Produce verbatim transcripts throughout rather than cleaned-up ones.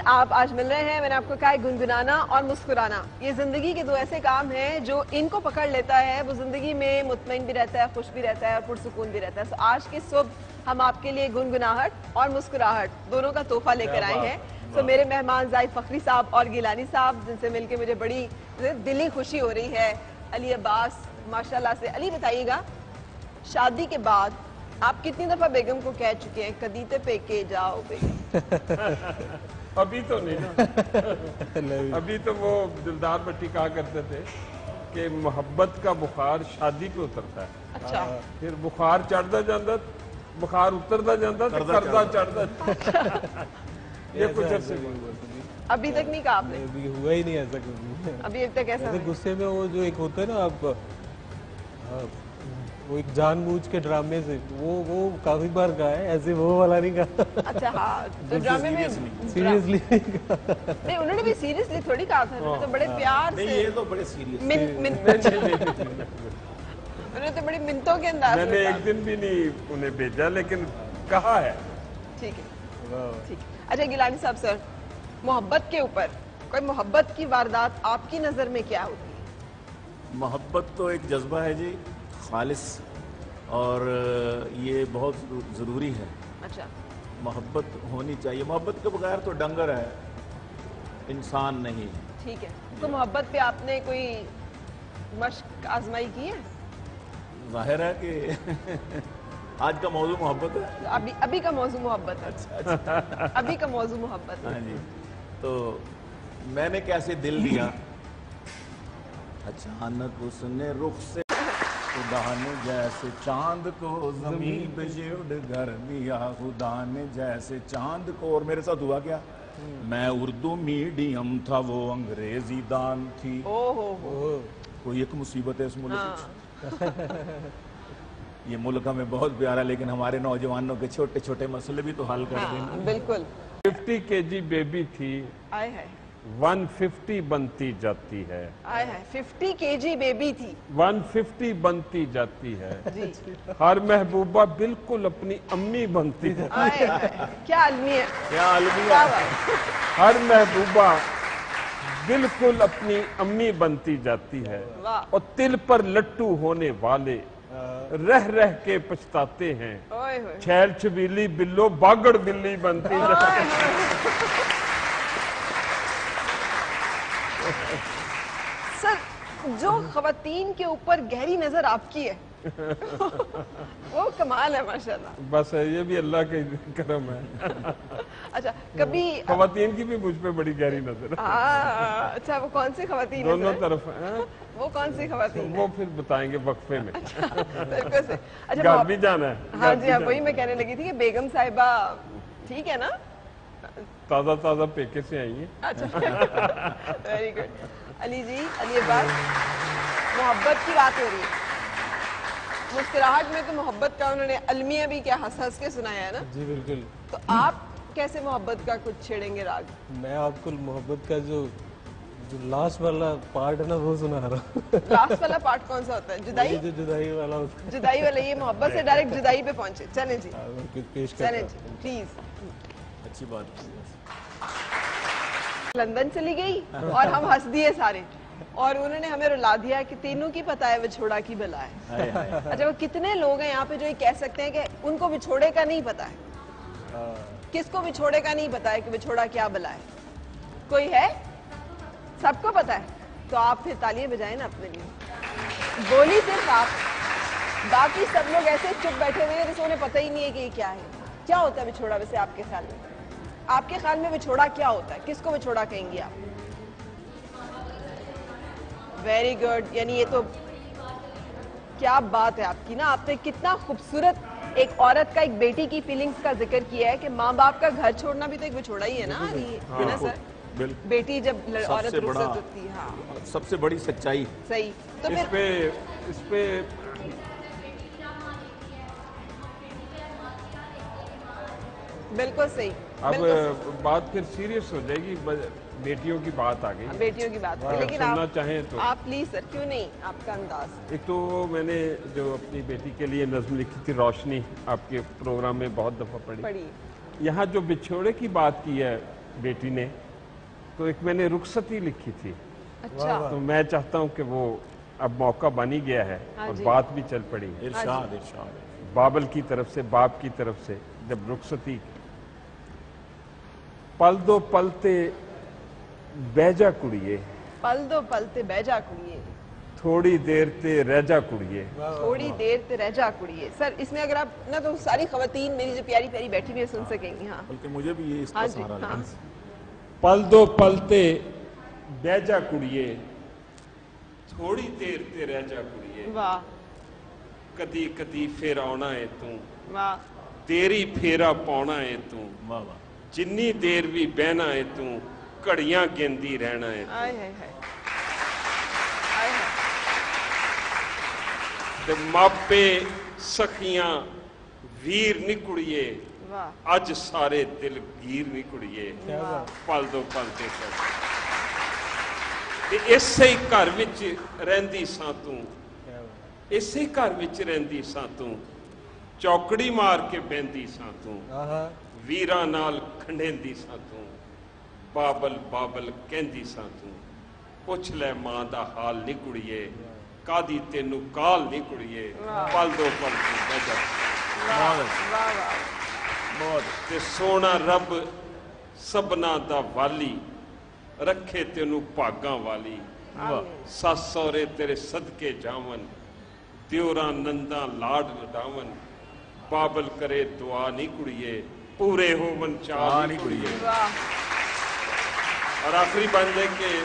आप आज मिल रहे हैं। मैंने आपको कहा है गुनगुनाना और मुस्कुराना ये जिंदगी के दो ऐसे काम हैं जो इनको पकड़ लेता है वो जिंदगी में मुतमईन भी रहता है, खुश भी रहता है और पुरसुकून भी रहता है। तो आज की सुबह हम आपके लिए गुनगुनाहट और मुस्कुराहट दोनों का तोहफा लेकर आए हैं। तो मेरे मेहमान जाहिद फखरी साहब और गिलानी साहब, जिनसे मिलकर मुझे बड़ी दिली खुशी हो रही है। अली अब्बास माशाल्लाह से। अली बताइएगा, शादी के बाद आप कितनी दफा बेगम को कह चुके हैं कदीते पे के जाओ बेगम? अभी तो नहीं ना। अभी तो वो दिलदार भट्टी कहा करते थे कि मोहब्बत का बुखार शादी पे उतरता है। अच्छा। फिर बुखार चढ़ता जाता, बुखार उतरता जाता, करदा चढ़ता। ये कुछ अर्से अभी तक नहीं कहा आपने? अभी हुआ ही नहीं ऐसा कभी। अभी अब तक ऐसा गुस्से में वो जो एक होता है ना, आप वो एक जानबूझ के ड्रामे से वो वो काफी बार कहा है, ऐसे वो वाला नहीं कहा। अच्छा हाँ, तो ड्रामे में सीरियसली नहीं, उन्होंने भी सीरियसली थोड़ी कहा था, उन्होंने तो बड़े प्यार से। नहीं, ये तो बड़े सीरियस मिन मिन उन्होंने तो बड़ी मिनतों के अंदाज में। मैंने एक दिन भी नहीं उन्हें भेजा, लेकिन कहा है। ठीक है, ठीक है। अच्छा गिलानी साहब सर, मोहब्बत के ऊपर कोई मोहब्बत की वारदात आपकी नजर में क्या होती है? मोहब्बत तो एक जज्बा है जी, खालिस, और ये बहुत ज़रूरी है। अच्छा। मोहब्बत होनी चाहिए। मोहब्बत के बगैर तो डंगर है, इंसान नहीं। ठीक है, तो मोहब्बत पे आपने कोई मश्क आजमाई की है? जाहिर है कि आज का मौजू मोहब्बत है। अभी अभी का मौजू मोहब्बत है। अच्छा, अच्छा। अभी का मौजू मोहब्बत है। हाँ जी। तो मैंने कैसे दिल दिया, अचानक उसने रुख से खुदा ने जैसे चांद को जमीन पे उड़ कर दिया, खुदा ने जैसे चांद को। और मेरे साथ हुआ क्या, मैं उर्दू मीडियम था, वो अंग्रेजी दान थी। ओहो, कोई एक मुसीबत है इस मुल्क। ये मुल्क हमें बहुत प्यारा, लेकिन हमारे नौजवानों के छोटे छोटे मसले भी तो हल कर देना। बिल्कुल। फिफ्टी के जी बेबी थी, आए है वन फिफ्टी बनती जाती है। आए है फिफ्टी केजी बेबी थी, वन फिफ्टी बनती जाती है। जी। हर महबूबा बिल्कुल अपनी अम्मी बनती है। आए है, क्या आलमी है, क्या अलमी क्या है। बात। हर महबूबा बिल्कुल अपनी अम्मी बनती जाती है। वाह। और तिल पर लट्टू होने वाले रह रह के पछताते हैं। ओए होए। छैल छबीली बिल्लो बागड़ बिल्ली बनती जाती है। सर, जो खवातीन के ऊपर गहरी नजर आपकी है वो कमाल है माशाल्लाह। बस ये भी अल्लाह के करम है। अच्छा, कभी खवातीन की भी मुझ पे बड़ी गहरी नजर है। आ, अच्छा, वो कौन सी खवातीन है दोनों सर? तरफ है। वो कौन सी खवातीन है? वो फिर बताएंगे वक्फे में। बिल्कुल से। अच्छा, घर मोहब्बत- भी जाना है। हाँ घर जी भी हाँ, जाना वही मैं कहने लगी थी कि बेगम साहिबा ठीक है ना? ताजा ताजा पेके से आई है। अच्छा, वेरी गुड। अली जी, अली अब्बास, मोहब्बत की बात हो रही है, मुस्कुराहट में तो मोहब्बत का उन्होंने अलमिया भी क्या हंस हंस के सुनाया है ना? जी बिल्कुल। तो आप कैसे मोहब्बत का कुछ छेड़ेंगे राग? मैं आपको मोहब्बत का जो जो लास्ट वाला पार्ट है ना वो सुना रहा हूँ। लास्ट वाला पार्ट कौन सा होता है? जुदाई? ये जो जुदाई वाला होता है। जुदाई वाला, ये मोहब्बत से डायरेक्ट जुदाई पे पहुंचे। चलें जी, हाँ, वो कुछ पेश चलें करता जी, प्लीज। अच्छी बात है। लंदन चली गई और हम हंस दिए सारे, और उन्होंने हमें रुला दिया कि तीनों की पता है विछोड़ा की बला है। हाय हाय। अच्छा, वो कितने लोग हैं यहाँ पे जो ये कह सकते हैं कि उनको विछोड़े का नहीं पता है? किसको विछोड़े का नहीं पता है कि विछोड़ा क्या बला है? कोई है? सबको पता है? तो आप फिर तालियां बजाएं ना अपने लिए। बोली सिर्फ आप, बाकी सब लोग ऐसे चुप बैठे हुए हैं जैसे उन्हें पता ही नहीं है कि ये क्या है। क्या होता है विछोड़ा वैसे आपके ख्याल में? आपके ख्याल में विछोड़ा क्या होता है? किसको विछोड़ा कहेंगे आप? Very good. यानी ये तो क्या बात है आपकी ना, आपने कितना खूबसूरत एक औरत का, एक बेटी की फीलिंग्स का जिक्र किया है कि माँ बाप का घर छोड़ना भी तो एक विछोड़ा ही है ना? है ना सर? बेटी जब औरत रुखसत होती है। हाँ, सबसे बड़ी सच्चाई। सही। तो इस फिर पे इस पे बिल्कुल सही। अब बिल्कुल बात फिर सीरियस हो जाएगी, बेटियों की बात आ गई। बेटियों की बात है, लेकिन सुनना आप चाहें तो आप प्लीज सर, क्यों नहीं, आपका अंदाज। एक तो मैंने जो अपनी बेटी के लिए नज्म लिखी थी रोशनी, आपके प्रोग्राम में बहुत दफा पढ़ी। पढ़ी। यहाँ जो बिछोड़े की बात की है, बेटी ने, तो एक मैंने रुखसती लिखी थी। अच्छा। तो मैं चाहता हूँ कि वो अब मौका बन ही गया है हाँ और जी। बात भी चल पड़ी। इरशाद इरशाद बाबल की तरफ से, बाप की तरफ से, जब रुखसती, पल दो पलते बैजा कुड़िए, पल दो पलते बैजा कुड़िए, थोड़ी देर ते रह कुड़िए। थोड़ी देर ते रह जा कुड़िए। सर इसमें अगर आप ना तो सारी खवातीन मेरी जो प्यारी प्यारी बैठी हुई है सुन सकेंगी। हाँ बल्कि मुझे भी ये इसका हाँ जी, सहारा हाँ। लगा। पल दो पलते बैजा कुड़िए, थोड़ी देर ते रह जा कुड़िए, वाह कदी कदी फिर आना है तू, वाह तेरी फेरा पाਉਣਾ है तू, वाह वाह जिन्नी देर भी बहना है तू, घड़ियां गिनदी रहना है आए हाय हाय आए हाय। ते मापे सखियां वीर नी कुड़िए, वाह अज सारे दिल गीर नी कुड़िए, पल दो पल ते ते इसे घर विच रहिंदी सां तू, इसे घर विच रहिंदी सां तू, चौकड़ी मार के बहंदी सां तू, वीरां नाल खंडेंदी सां तू, बाबल बाबल कहंदी सां तू, पुछ ले मां दा हाल नी कुड़िए, कादी तेनू काल नी कुड़िए, पल दो पल ते बह जा। वाह वाह वाह। बहुत ते सोना रब सबना दा वाली, रखे तेनू भागां वाली, सस सौरे तेरे सदके जावन, दियोरा नंदा लाड लडावन, बाबल करे दुआ नी कुड़िए, पूरे होवन चाह नी कुड़िए। वाह और आखिरी बंद है कि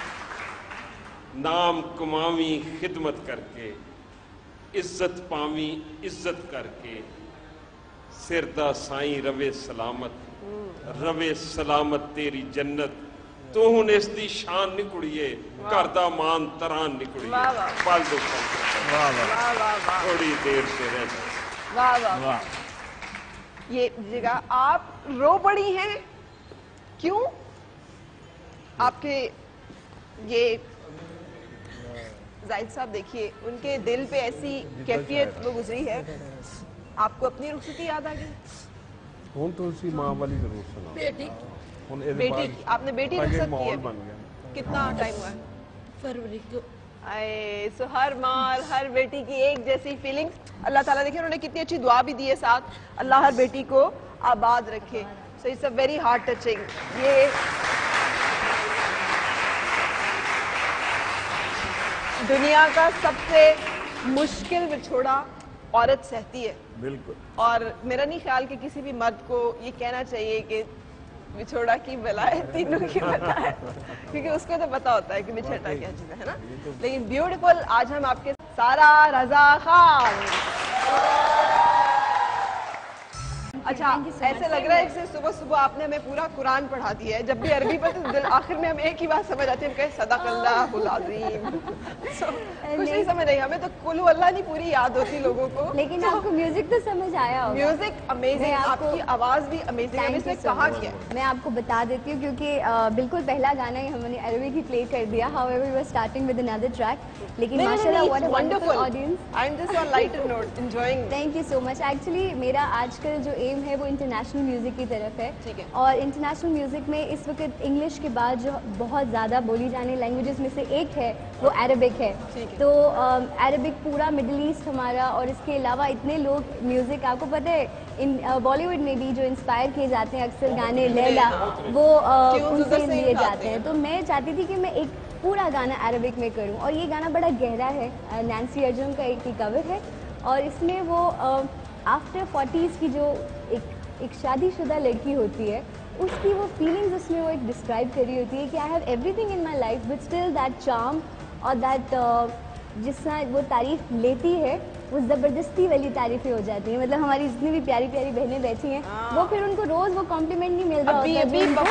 नाम कमावी खिदमत करके, इज्जत पावी इज्जत करके, सिर दा साईं रवे सलामत, रवे सलामत तेरी जन्नत, तू हुण इस दी शान नी कुड़िए, घर दा मान तरान नी कुड़िए, वाह, वाह। पल दो पल वाह वाह वाह वाह वाह थोड़ी देर से रह जा। वाह वाह। वाह ये जगह आप रो पड़ी हैं, क्यों? आपके ये जाहिद साहब देखिए, उनके दिल पे ऐसी कैफियत वो गुजरी है, आपको अपनी रुखसती याद आ गई? हुण तो उसी मां वाली जरूर सुना। बेटी हुण इहदे बेटी बाद की आपने बेटी आगे रुखसत की माहौल है? बन गया। कितना टाइम हुआ है? फरवरी को। आए, सो हर माँ और हर बेटी की एक जैसी फीलिंग्स। अल्लाह ताला देखिए उन्होंने कितनी अच्छी दुआ भी दी है साथ, अल्लाह हर बेटी को आबाद रखे। So it's a very heart touching. ये दुनिया का सबसे मुश्किल विछोड़ा औरत सहती है, बिल्कुल। और मेरा नहीं ख्याल कि किसी भी मर्द को ये कहना चाहिए कि विछोड़ा की बला है, तीनों की बला है, क्योंकि उसको तो पता होता है कि बिछड़ा क्या चीज है ना। लेकिन ब्यूटीफुल, आज हम आपके सारा रजा खान। अच्छा, ऐसे लग रहा है कि सुबह सुबह आपने हमें पूरा कुरान पढ़ा दिया है। जब भी अरबी पर तो दिल आखिर में हम एक ही बात समझ आती है, हम कहें सदाकल्लाहुल अज़ीम। So, कुछ नहीं समझ आई, हमें तो कुल्हु अल्लाह नहीं पूरी याद होती लोगों को। लेकिन आपको म्यूजिक तो समझ आया होगा। म्यूजिक अमेजिंग, मैं आपको- आपकी आवाज भी अमेजिंग है। इसने कहा क्या? मैं आपको बता देती हूँ, क्योंकि अ, बिल्कुल पहला गाना ही हमने अरबिक ही प्ले कर दिया। However we were starting with another track, लेकिन माशाल्लाह what a wonderful audience. I am just on lighter note enjoying. Thank you so much. Actually मेरा आजकल जो एम है वो इंटरनेशनल म्यूज़िक की तरफ है। ठीक है। और इंटरनेशनल म्यूज़िक में इस वक्त इंग्लिश के बाद जो बहुत ज़्यादा बोली जाने लैंग्वेजेस में से एक है वो अरबिक है। ठीक है। तो अरबिक पूरा मिडिल ईस्ट हमारा, और इसके अलावा इतने लोग म्यूज़िक, आपको पता है इन बॉलीवुड में भी जो इंस्पायर किए जाते हैं अक्सर गाने लैला, वो अ, Tunes उनसे उधर से ही लिए उठाते जाते हैं। तो मैं चाहती थी कि मैं एक पूरा गाना अरबिक में करूं, और ये गाना बड़ा गहरा है। नैन्सी अर्जुन का एक ही कवर है, और इसमें वो आफ्टर फोर्टीज़ की जो एक एक शादीशुदा लड़की होती है, उसकी वो फीलिंग्स उसमें वो एक डिस्क्राइब करी होती है कि I have everything in my life but still that charm, और दैट जिसना वो तारीफ लेती है वो ज़बरदस्ती वाली तारीफें हो जाती हैं। मतलब हमारी जितनी भी प्यारी प्यारी बहनें बैठी हैं, वो फिर उनको रोज़ वो कॉम्प्लीमेंट नहीं मिल रहा अभी होता अभी जो उनको-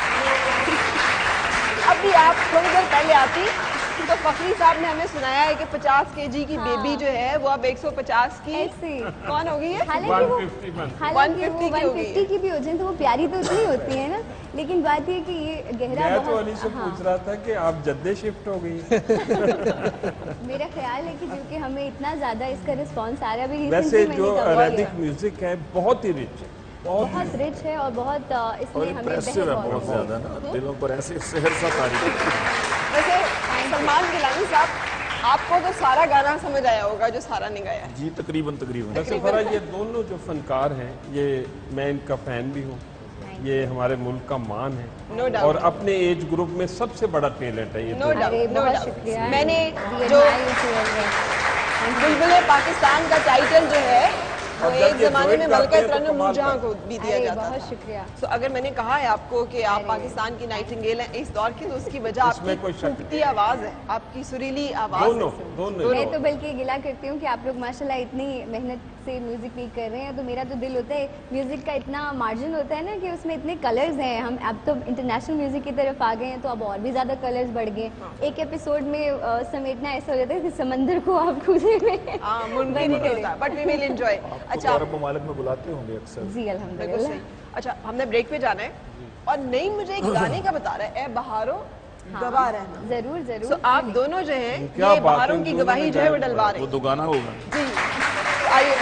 अभी आप थोड़ी देर पहले आती तो फखरी साहब ने हमें सुनाया है कि पचास केजी की बेबी जो है वो अब एक सौ पचास की ऐसे कौन हो गई है? हालांकि वो एक सौ पचास बन। हालांकि एक सौ पचास वो की हो गई है। एक सौ पचास की भी हो जाए तो वो प्यारी तो उतनी होती है ना। लेकिन बात ये कि ये गहरा मैं तो बहुत- अली से हाँ, पूछ रहा था कि आप जद्दे शिफ्ट हो गई। मेरा ख्याल है कि क्योंकि हमें इतना ज्यादा इसका रिस्पॉन्स आ रहा है, अभी वैसे recently मैंने जो कहा हुआ अरेबिक है। म्यूजिक है बहुत ही रिच है। बहुत रिच है और बहुत अ, और इसमें हमें इम्प्रेसिव है बहक बहुत बहुत ज्यादा ना, दिलों पर ऐसे शहर सा तारीफ है। वैसे सलमान गिलानी साहब, आपको तो सारा गाना समझ आया होगा जो सारा ने गाया है। जी तकरीबन तकरीबन। वैसे फराज, ये दोनों जो फनकार हैं, ये मैं इनका फैन भी हूँ, ये हमारे मुल्क का मान है No doubt. और अपने एज ग्रुप में सबसे बड़ा टैलेंट है ये नो दोनों। डाउट, अरे नो बहुत डाउट। शुक्रिया। मैंने We जो admire you too as well. बुलबुले पाकिस्तान का टाइटल जो है वो और जब एक ये जमाने में duet गाते मलका हैं तो तरन्नुम कमाल नूरजहां का। को भी दिया अरे जाता बहुत था। शुक्रिया। तो अगर मैंने कहा है आपको कि आप अरे। पाकिस्तान की नाइटिंगेल हैं इस दौर की, तो उसकी वजह इसमें कोई आपकी शक खूबती आवाज है, आपकी सुरीली आवाज दोनों है। दोनों मैं तो बल्कि गिला करती हूँ कि आप लोग माशाल्लाह इतनी मेहनत से म्यूजिक मेक कर रहे हैं, तो मेरा तो दिल होता है म्यूजिक का इतना मार्जिन होता है ना कि उसमें इतने कलर्स हैं। हम अब तो इंटरनेशनल म्यूजिक की तरफ आ गए हैं, तो अब और भी ज्यादा कलर्स बढ़ गए। एक एपिसोड में अ, समेटना ऐसा हो जाता है कि समंदर को आप कूदे में हाँ, मुमकिन नहीं होता, बट वी विल एंजॉय। अच्छा, अच्छा, अरब ममालिक में बुलाते होंगे अक्सर। जी बिल्कुल अल्हम्दुलिल्लाह। सही। अच्छा, हमने ब्रेक पे जाना है और नहीं मुझे एक गाने का बता रहा है, ए बहारो गवाह रहना। जरूर जरूर। सो आप दोनों जो हैं क्या ये बात है, बहारों की दोनों गवाही ने जो है वो गाया डलवा वो रहे हैं। दो गाना होगा। जी, आइए।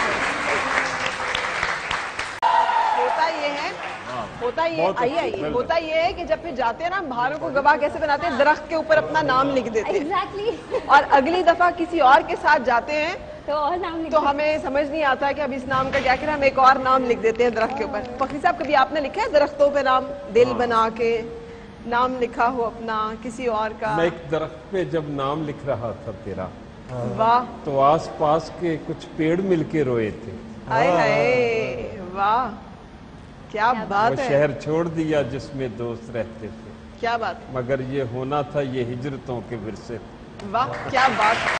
होता ये है होता ये बहुत आइए अच्छी, आइए well होता ये है कि जब फिर जाते हैं ना, बहारों को गवाह कैसे बनाते हैं, दरख्त के ऊपर अपना नाम लिख देते हैं एग्जैक्टली। और अगली दफा किसी और के साथ जाते हैं तो और नाम लिख तो हमें समझ नहीं आता कि अब इस नाम का क्या करें, हम एक और नाम लिख देते हैं दरख्त के ऊपर। फखरी साहब, कभी आपने लिखा है दरख्तों पे नाम, दिल बना के नाम लिखा हो अपना किसी और का? मैं एक दरख्त पे जब नाम लिख रहा था तेरा, वाह, तो आस पास के कुछ पेड़ मिलके रोए थे। हाय हाय, वाह, क्या वो बात है, शहर छोड़ दिया जिसमें दोस्त रहते थे, क्या बात, मगर ये होना था ये हिजरतों के विरसे। वाह, क्या बात।